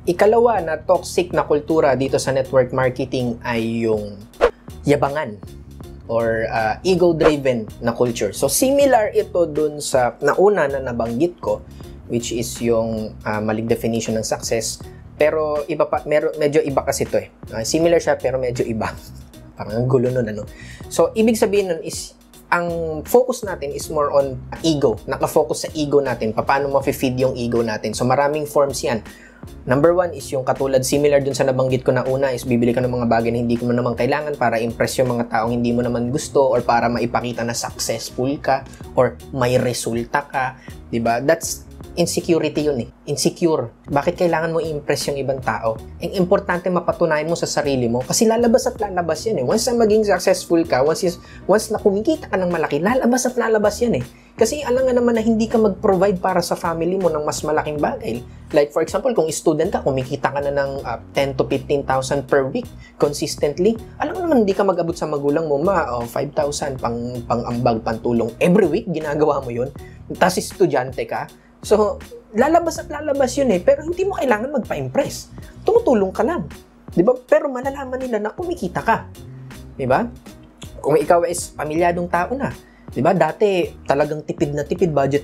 Ikalawa na toxic na kultura dito sa network marketing ay yung yabangan or ego-driven na culture. So, similar ito dun sa nauna na nabanggit ko, which is yung maling definition ng success. Pero iba pa, medyo iba kasi ito eh. Similar siya pero medyo iba. Parang ang gulo nun, ano. So, ibig sabihin nun is ang focus natin is more on ego. Naka-focus sa ego natin. Paano ma-feed yung ego natin. So, maraming forms yan. Number one is yung katulad, similar dun sa nabanggit ko na una, is bibili ka ng mga bagay na hindi mo naman kailangan para impress yung mga taong hindi mo naman gusto or para maipakita na successful ka or may resulta ka. Diba? That's insecurity yun eh. Insecure. Bakit kailangan mo i-impress yung ibang tao? Ang importante mapatunayan mo sa sarili mo kasi lalabas at lalabas yan eh. Once na maging successful ka, once na kumikita ka ng malaki, lalabas at lalabas yan eh. Kasi alam nga naman na hindi ka mag-provide para sa family mo ng mas malaking bagay. Like for example, kung student ka, kumikita ka na ng 10 to 15,000 per week consistently, alam mo naman hindi ka mag-abot sa magulang mo, 5,000 pang-ambag, pantulong. Every week, ginagawa mo yun. Tapos estudyante ka. So, lalabas at lalabas yun eh, pero hindi mo kailangan magpa-impress. Tumutulong ka lang. Diba? Pero malalaman nila na kumikita ka. Diba? Kung ikaw is pamilyadong tao na, diba? Dati, talagang tipid na tipid, budget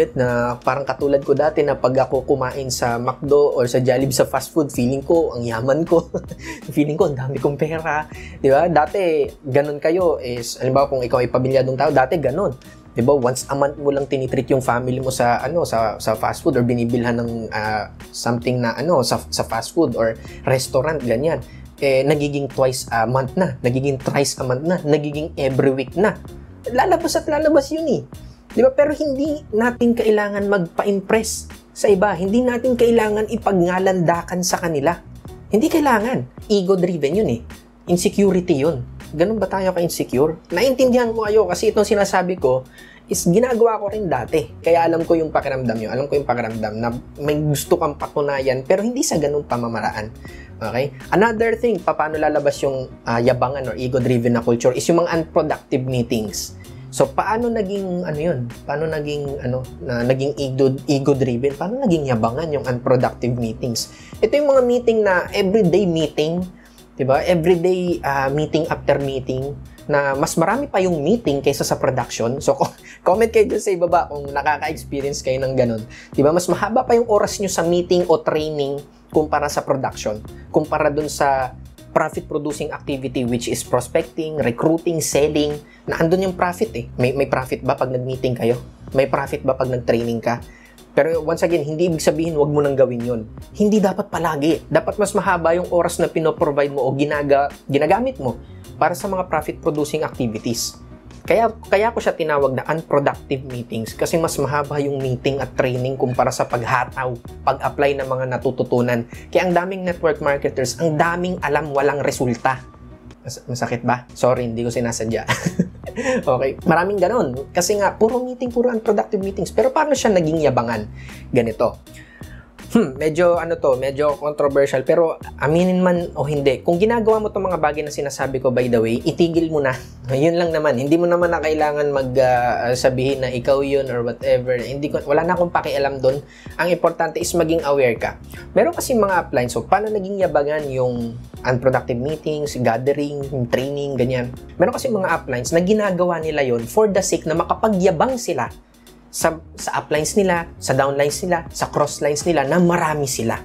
na parang katulad ko dati na pag ako kumain sa McDo or sa Jollibee sa fast food, feeling ko, ang yaman ko. Feeling ko, ang dami kong pera. Diba? Dati, ganun kayo is, alam ba, kung ikaw ay pamilyadong tao, dati ganun. Diba? Once a month mo lang tinitreat yung family mo sa sa fast food or binibilhan ng something na sa fast food or restaurant, ganyan. Nagiging twice a month na, nagiging thrice a month na, nagiging every week na. Lalabas at lalabas yun eh. Di ba? Pero hindi natin kailangan magpa-impress sa iba. Hindi natin kailangan ipagngalandakan sa kanila. Hindi kailangan. Ego-driven yun eh. Insecurity yun. Ganun ba tayo ka-insecure? Naintindihan ko kayo kasi itong sinasabi ko is ginagawa ko rin dati. Kaya alam ko yung pakiramdam nyo. Alam ko yung pakiramdam na may gusto kang patunayan pero hindi sa ganung pamamaraan. Okay? Another thing, paano lalabas yung yabangan or ego-driven na culture is yung mga unproductive meetings. So, paano naging, yun? Paano naging, naging ego-driven? Paano naging yabangan yung unproductive meetings? Ito yung mga meeting na everyday meeting, diba? Everyday meeting after meeting, na mas marami pa yung meeting kaysa sa production. So, comment kayo dyan sa ibaba kung nakaka-experience kayo ng ganun. Diba? Mas mahaba pa yung oras nyo sa meeting o training kumpara sa production. Kumpara dun sa profit-producing activity which is prospecting, recruiting, selling, na andun yung profit eh. May profit ba pag nag-meeting kayo? May profit ba pag nag-training ka? Pero once again, hindi ibig sabihin wag mo nang gawin yun. Hindi dapat palagi. Dapat mas mahaba yung oras na pinoprovide mo o ginagamit mo para sa mga profit-producing activities. Kaya ko siya tinawag na unproductive meetings kasi mas mahaba yung meeting at training kumpara sa paghataw, pag-apply ng mga natututunan. Kaya ang daming network marketers, ang daming alam walang resulta. Masakit ba? Sorry, hindi ko sinasadya. Okay, maraming ganon. Kasi nga, puro unproductive meetings. Pero paano siya naging yabangan? Ganito. Medyo controversial, pero aminin man o hindi, kung ginagawa mo itong mga bagay na sinasabi ko, by the way, itigil mo na. Yun lang naman. Hindi mo naman na kailangan sabihin na ikaw yun or whatever. Wala na akong pakialam doon. Ang importante is maging aware ka. Meron kasi mga uplines, so paano naging yabangan yung unproductive meetings, gathering, training, ganyan. Meron kasi mga uplines na ginagawa nila yon for the sake na makapagyabang sila sa uplines nila, sa downlines nila, sa crosslines nila na marami sila.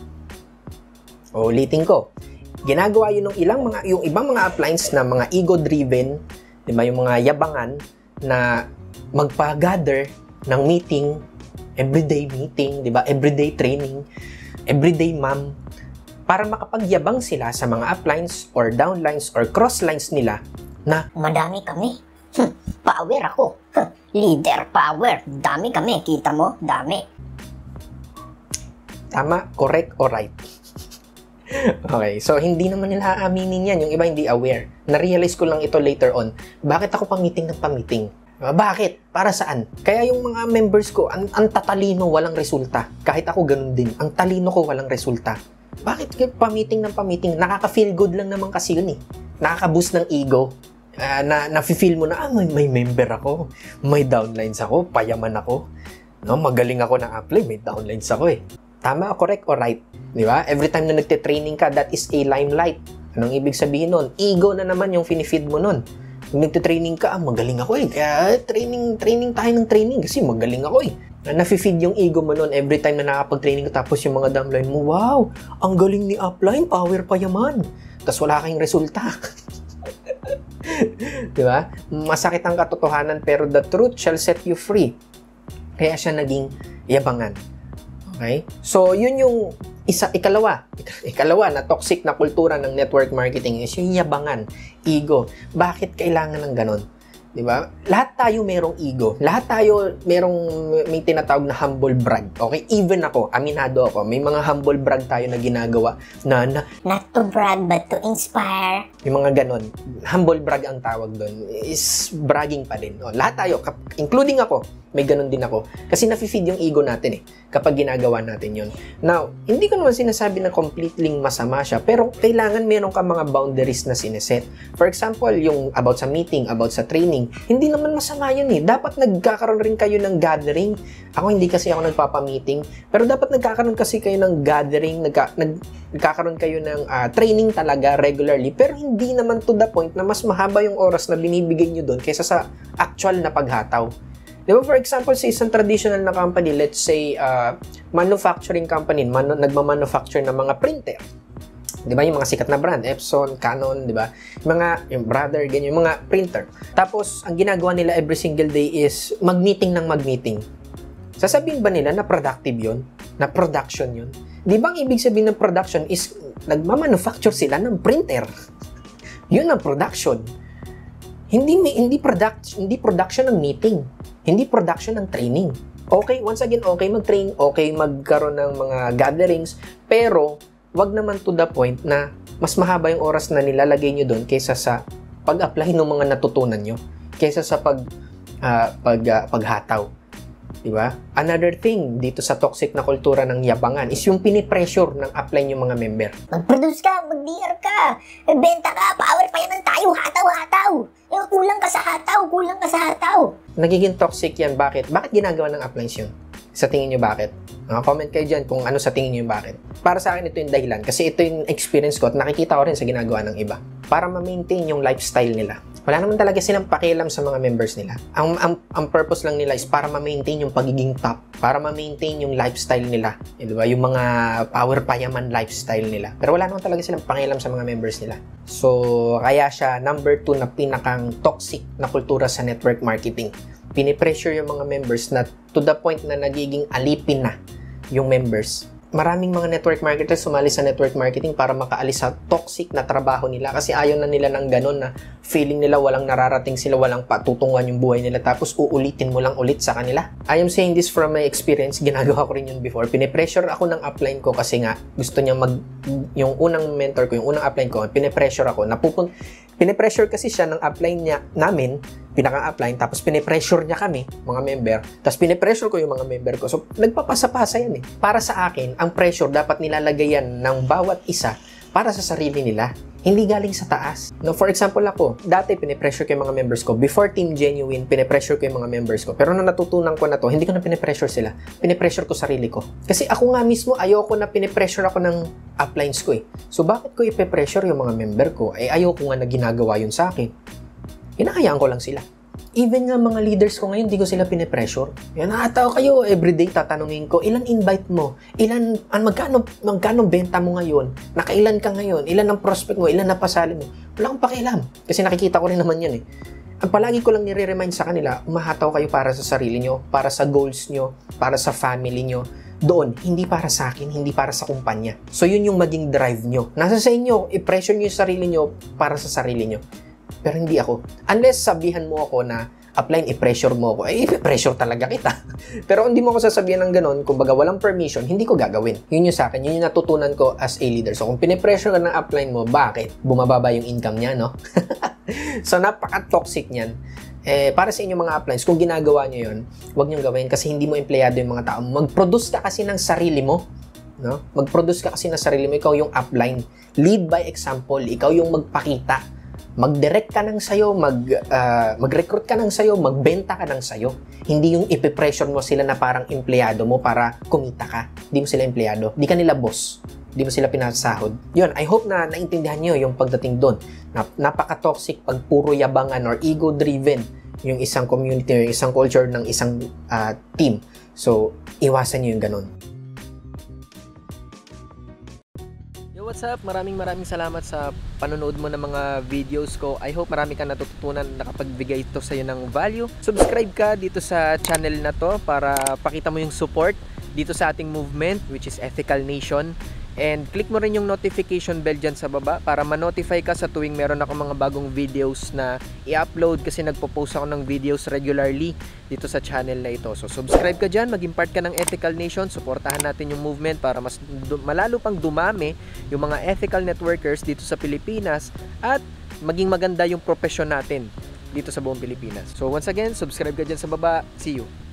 Ulitin ko. Ginagawa yun yung ibang mga uplines na mga ego-driven, di ba, yung mga yabangan na magpa-gather ng meeting, everyday meeting, di ba, everyday training, everyday ma'am, para makapagyabang sila sa mga uplines or downlines or crosslines nila na madami kami. Power ako. Leader power. Dami kami. Kita mo? Dami. Tama? Correct o right? Okay. So, hindi naman nila aaminin yan. Yung iba hindi aware. Na-realize ko lang ito later on. Bakit ako pamiting ng pamiting? Bakit? Para saan? Kaya yung mga members ko, ang tatalino, walang resulta. Kahit ako ganun din. Ang talino ko, walang resulta. Bakit pamiting ng pamiting? Nakaka-feel good lang naman kasi yun eh. Nakaka-boost ng ego. Na-feel mo na, may member ako, may downlines ako, payaman ako, no? Magaling ako ng apply, may downlines ako eh. Tama, correct or right? Di ba? Every time na nagte-training ka, that is a limelight. Anong ibig sabihin nun? Ego na naman yung finifeed mo nun. Kung nagte-training ka, magaling ako eh. Kaya training tayo ng training kasi magaling ako eh. Nafe-feed yung ego mo nun every time na nakapag-training ka, tapos yung mga downline mo, wow, ang galing ni upline, power pa yaman. Tapos wala kayong resulta. Di ba? Masakit ang katotohanan pero the truth shall set you free. Kaya siya naging yabangan. Okay? So, yun yung ikalawa na toxic na kultura ng network marketing is yung yabangan, ego. Bakit kailangan ng ganon? 'Di ba? Lahat tayo merong ego. Lahat tayo may tinatawag na humble brag. Okay? Even ako, aminado ako, may mga humble brag tayo na ginagawa na Not to brag, but to inspire. yung mga ganon. Humble brag ang tawag doon. Is bragging pa din. O, lahat tayo, including ako, may ganon din ako. Kasi nafe-feed yung ego natin eh, kapag ginagawa natin yun. Now, hindi ko naman sinasabi na completely masama siya, pero kailangan meron ka mga boundaries na sineset. For example, yung about sa meeting, about sa training, hindi naman masama yun eh. Dapat nagkakaroon rin kayo ng gathering. Ako hindi kasi ako nagpapa-meeting, pero dapat nagkakaroon kasi kayo ng gathering, nagkakaroon kayo ng training talaga regularly, pero hindi naman to the point na mas mahaba yung oras na binibigay nyo doon kaysa sa actual na paghataw. Diba, for example, sa isang traditional na company, let's say, manufacturing company, nagmamanufacture ng mga printer. Diba, yung mga sikat na brand, Epson, Canon, diba? Yung Brother, ganyan, yung mga printer. Tapos, ang ginagawa nila every single day is mag-meeting ng mag-meeting. Sasabihin ba nila na productive yun? Na production yun? Di ba ang ibig sabihin ng production is nagmamanufacture sila ng printer? Yun ang production. Hindi production ng meeting. Hindi production ng training. Okay, once again, okay mag-train, okay magkaroon ng mga gatherings, pero wag naman to the point na mas mahaba yung oras na nilalagay nyo doon kaysa sa pag-apply ng mga natutunan nyo, kaysa sa paghataw. Diba? Another thing dito sa toxic na kultura ng yabangan is yung pinipressure ng upline yung mga member. Mag-produce ka, mag-DR ka, benta ka, power pa yan tayo, hataw-hataw. Kulang ka sa hataw. Nagiging toxic yan. Bakit? Bakit ginagawa ng uplines yun? Sa tingin nyo bakit? Comment kayo dyan kung ano sa tingin nyo yung bakit. Para sa akin, ito yung dahilan. Kasi ito yung experience ko at nakikita ko rin sa ginagawa ng iba. Para ma-maintain yung lifestyle nila. Wala naman talaga silang pakialam sa mga members nila. Ang purpose lang nila is para ma-maintain yung pagiging top. Para ma-maintain yung lifestyle nila. Diba? Yung mga power payaman lifestyle nila. Pero wala naman talaga silang pakialam sa mga members nila. So, kaya siya number 2 na pinakang toxic na kultura sa network marketing. Pinipressure yung mga members na to the point na nagiging alipin na yung members. Maraming mga network marketers sumali sa network marketing para makaalis sa toxic na trabaho nila kasi ayaw na nila ng ganun na feeling nila walang nararating sila, walang patutunguhan yung buhay nila tapos uulitin mo lang ulit sa kanila. I am saying this from my experience, ginagawa ko rin yun before. Pinipressure ako ng upline ko kasi nga gusto niya yung unang mentor ko, yung unang upline ko, pinipressure ako. Pinipressure kasi siya ng upline namin, pinaka-upline, tapos pinipressure niya kami, mga member, tapos pinipressure ko yung mga member ko. So, nagpapasa-pasa yan eh. Para sa akin, ang pressure dapat nilalagayan ng bawat isa para sa sarili nila, hindi galing sa taas. No, for example ako, dati pinipressure ko yung mga members ko. Before Team Genuine, pinipressure ko yung mga members ko. Pero nung natutunan ko na to, hindi ko na pinipressure sila. Pinipressure ko sarili ko. Kasi ako nga mismo, ayoko na pinipressure ako ng uplines ko eh. So bakit ko ipipressure yung mga member ko? Eh ayoko nga na ginagawa yun sa akin. Hinahayaan ko lang sila. Even nga mga leaders ko ngayon, di ko sila pinipressure. Yan, nakatawa kayo, everyday tatanungin ko, ilan invite mo? Magkano benta mo ngayon? Nakailan ka ngayon? Ilan ang prospect mo? Ilan napasali mo? Wala akong pakialam. Kasi nakikita ko rin naman yan eh. Ang palagi ko lang nire-remind sa kanila, umahataw kayo para sa sarili nyo, para sa goals nyo, para sa family nyo. Doon, hindi para sa akin, hindi para sa kumpanya. So yun yung maging drive nyo. Nasa sa inyo, i-pressure nyo yung sarili nyo para sa sarili nyo. Pero hindi ako. Unless sabihan mo ako na upline, i-pressure mo ako, i-pressure talaga kita. Pero hindi mo ako sasabihan ng ganun, kumbaga walang permission, hindi ko gagawin. Yun yung sa akin, yun yung natutunan ko as a leader. So kung pinipressure ka ng upline mo, bakit? Bumababa yung income niya, no? So napaka-toxic niyan. Para sa inyong mga uplines, kung ginagawa nyo yun, huwag nyo gawin kasi hindi mo empleyado yung mga tao. Mag-produce ka kasi ng sarili mo. No? Mag-produce ka kasi ng sarili mo, ikaw yung upline. Lead by example, ikaw yung magpakita. mag-direct ka ng sayo, mag-recruit ka ng sayo, magbenta ka ng sayo. Hindi yung ipipressure mo sila na parang empleyado mo para kumita ka. Hindi mo sila empleyado. Hindi ka nila boss. Hindi mo sila pinasahod. Yun, I hope na naintindihan nyo yung pagdating doon. Napaka-toxic pag puro yabangan or ego-driven yung isang community or isang culture ng isang team. So, iwasan nyo yung ganun. What's up? Maraming salamat sa panonood mo ng mga videos ko. I hope marami kang natututunan, nakapagbigay ito sa iyo ng value. Subscribe ka dito sa channel na to para pakita mo yung support dito sa ating movement, which is Ethical Nation. And click mo rin yung notification bell dyan sa baba para ma-notify ka sa tuwing meron ako mga bagong videos na i-upload, kasi nagpo-post ako ng videos regularly dito sa channel na ito. So subscribe ka dyan, maging part ka ng Ethical Nation, suportahan natin yung movement para mas malalo pang dumami yung mga ethical networkers dito sa Pilipinas at maging maganda yung profesyon natin dito sa buong Pilipinas. So once again, subscribe ka dyan sa baba. See you!